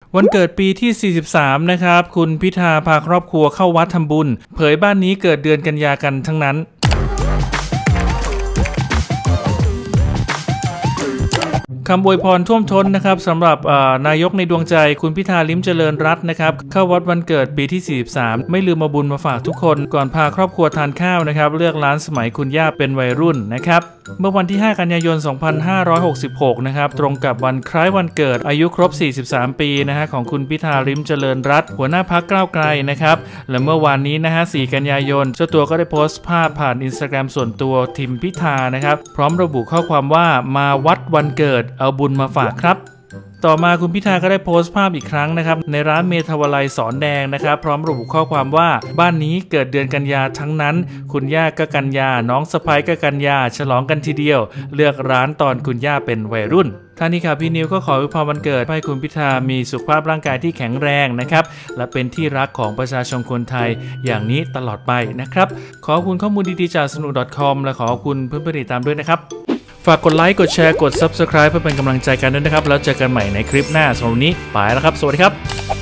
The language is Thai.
วันเกิดปีที่43นะครับคุณพิธาพาครอบครัวเข้าวัดทำบุญเผยบ้านนี้เกิดเดือนกันยากันทั้งนั้นคำอวยพรท่วมท้นนะครับสำหรับนายกในดวงใจคุณพิธาลิ้มเจริญรัตน์นะครับเข้าวัดวันเกิดปีที่43ไม่ลืมมาบุญมาฝากทุกคนก่อนพาครอบครัวทานข้าวนะครับเลือกร้านสมัยคุณย่าเป็นวัยรุ่นนะครับเมื่อวันที่5กันยายน2566นะครับตรงกับวันคล้ายวันเกิดอายุครบ43ปีนะฮะของคุณพิธาลิ้มเจริญรัตน์หัวหน้าพรรคก้าวไกลนะครับและเมื่อวานนี้นะฮะ4กันยายนเจ้าตัวก็ได้โพสต์ภาพผ่าน Instagram ส่วนตัวทิมพิธานะครับพร้อมระบุข้อความว่ามาวัดวันเกิดเอาบุญมาฝากครับต่อมาคุณพิธาก็ได้โพสต์ภาพอีกครั้งนะครับในร้านเมทาวลัยสอนแดงนะครับพร้อมระบุข้อความว่าบ้านนี้เกิดเดือนกันยาทั้งนั้นคุณย่าก็กันยาน้องสะใภ้ก็กันยาฉลองกันทีเดียวเลือกร้านตอนคุณย่าเป็นวัยรุ่นท่านนี้ครับพี่นิวก็ขออวยพรวันเกิดให้คุณพิธามีสุขภาพร่างกายที่แข็งแรงนะครับและเป็นที่รักของประชาชนคนไทยอย่างนี้ตลอดไปนะครับขอบคุณข้อมูลดีๆจากสนุก .com และขอบคุณเพื่อนๆติดตามด้วยนะครับฝากกดไลค์กดแชร์กด Subscribe เพื่อเป็นกำลังใจกันด้วยนะครับแล้วเจอกันใหม่ในคลิปหน้าสำหรับวันนี้ไปแล้วครับสวัสดีครับ